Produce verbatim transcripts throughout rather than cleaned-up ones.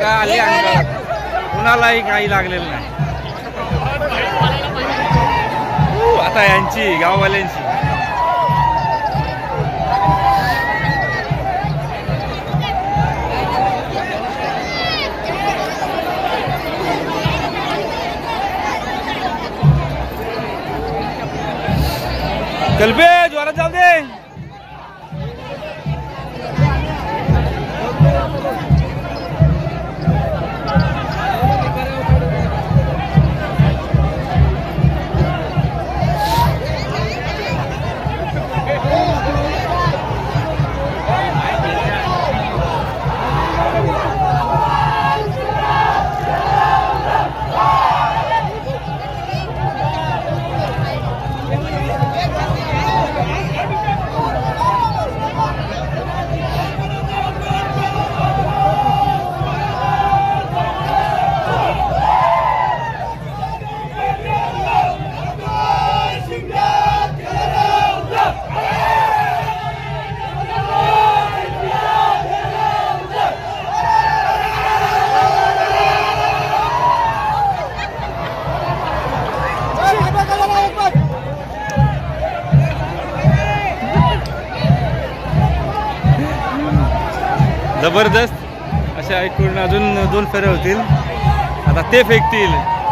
का आली आणि कुणालाही काही लागलेलं नाही. आता यांची गाववाल्यांची कल्बे जोरात जाऊ दे. जबरदस्त अशा ऐकून अजून दोन फेऱ्या होतील. आता ते फेकतील.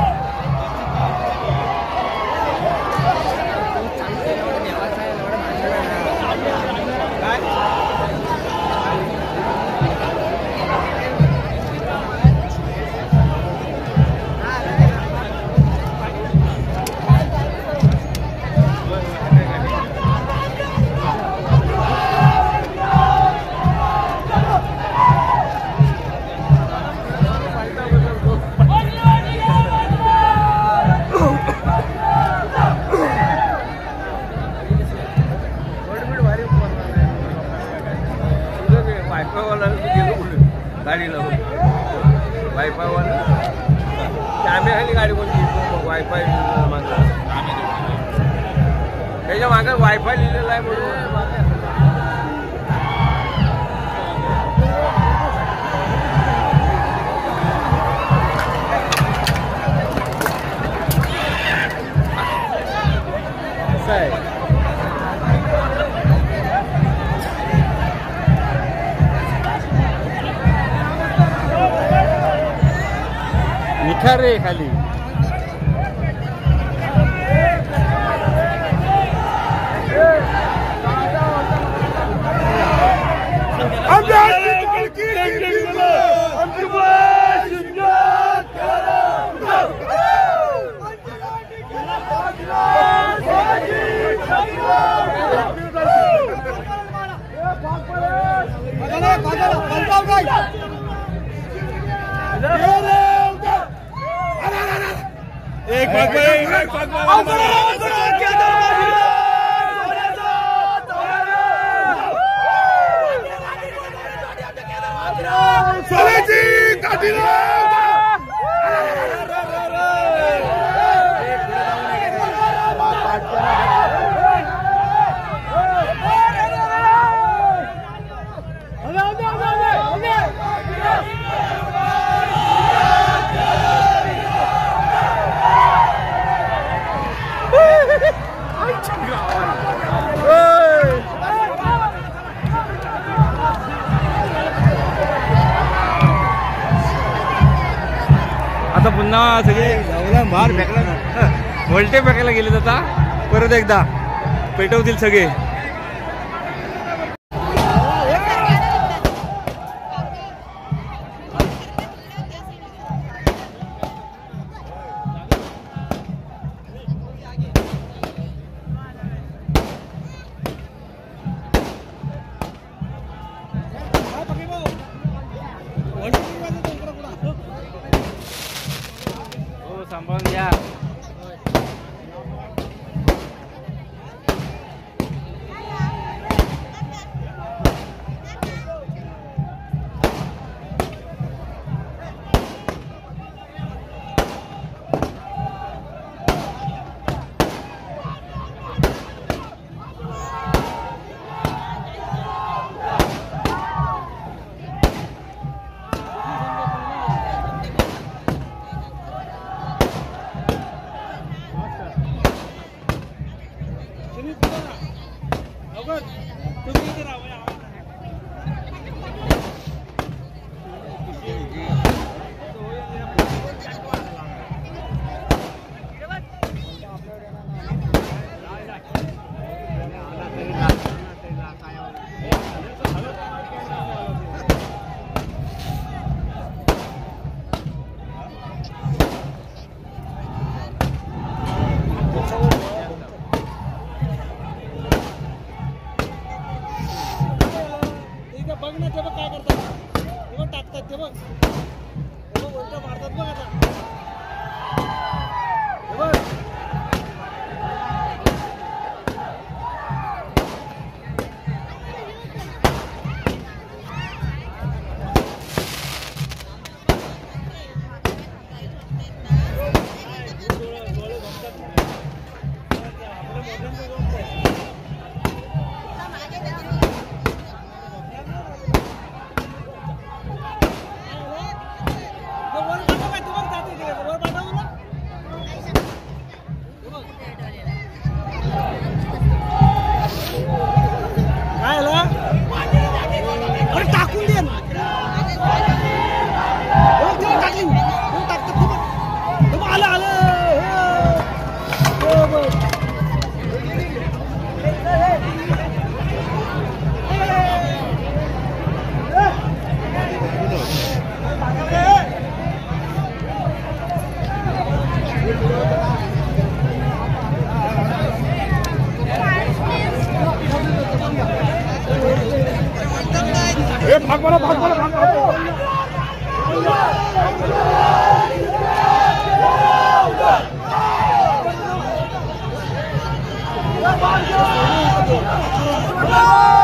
गाडीला वायफाय वाला कॅमेरा खाली गाडी कोणती वायफाय मागं त्याच्या मागं वायफाय लिहिलेला आहे म्हणून असं आहे. निखारे खाली एक आता पुन्हा सगळे बाहेर फेकला वोल्टे फेकायला गेले. आता परत एकदा पेटवतील सगळे. सांभाळून घ्या. बघ ना ते बघ काय करतात ते बघ टाकतात ते बघ ते बघ उलट मारतात बघ आता ते बघ काय आला अरे टाकून दे टाकली टाकतात आलं आलं भाग बोला भाग बोला भाग बोला